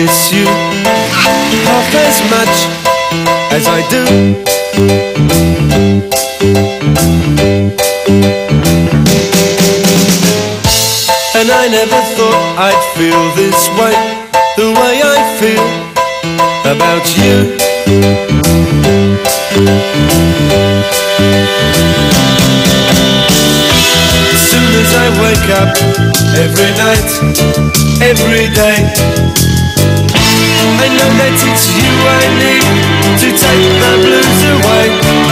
miss you half as much as I do. And I never thought I'd feel this way, the way I feel about you. As soon as I wake up, every night, every day, I know that it's you I need to take the blues away.